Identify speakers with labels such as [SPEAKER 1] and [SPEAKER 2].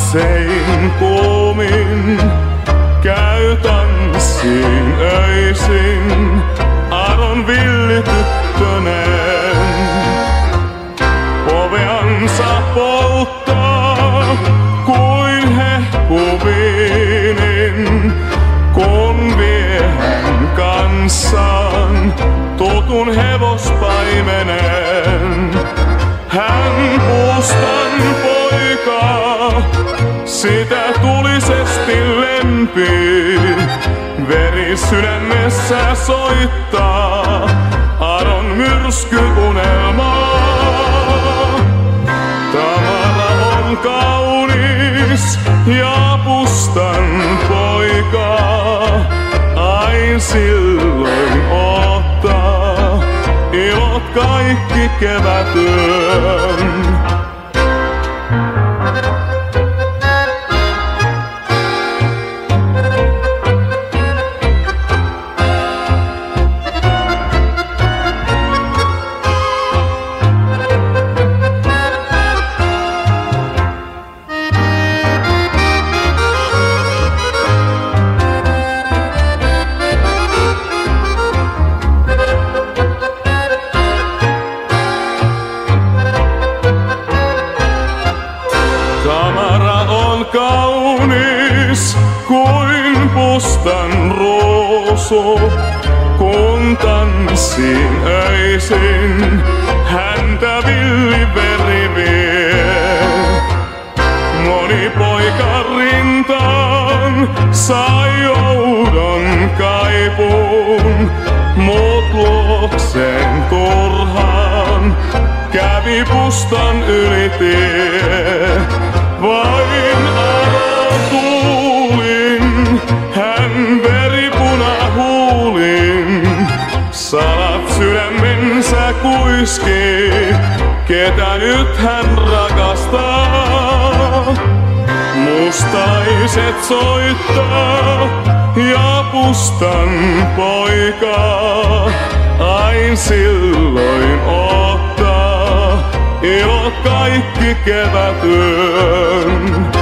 [SPEAKER 1] Katsein kuumin käy tanssiin öisin Aron villityttönen. Poveansa polttaa kuin hehkuviinin, kun vie hän kanssaan tutun hevospaimenen. Hän puustan poika, sitä tulisesti lempii, veri sydämessä soittaa Aron myrskyunelmaa. Tamara on kaunis ja pustan poika, ain silloin ottaa ilot kaikki kevätön. Tamara on kaunis kuin pustan ruusu, kun tanssiin öisin häntä villiveri vie. Moni poika rintaan sai oudon kaipuun, mut luokseen turhaan kävi pustan yli tie. Vain Aron kuulin, hän veripuna huulin, salat sydämensä kuiski, ketä nyt hän rakastaa. Mustaiset soittaa ja pustan poika, ain silloin ottaa ilot kaikki kevätön.